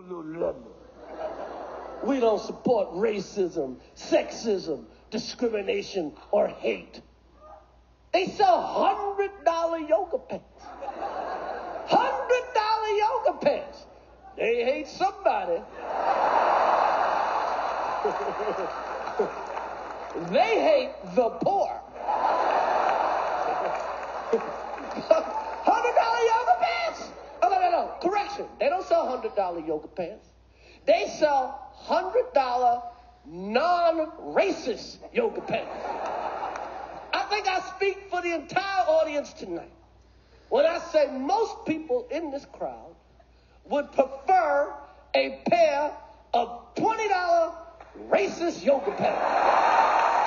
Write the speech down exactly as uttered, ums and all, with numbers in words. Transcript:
ChrisRockLululemon. We don't support racism, sexism, discrimination, or hate. They sell one hundred dollar yoga pants. one hundred dollar yoga pants. They hate somebody. They hate the poor. one hundred dollar yoga pants. Oh, no, no, no. Correction. They don't sell one hundred dollar yoga pants. They sell one hundred dollar non-racist yoga pants. I think I speak for the entire audience tonight when I say most people in this crowd would prefer a pair of twenty dollar racist yoga pants.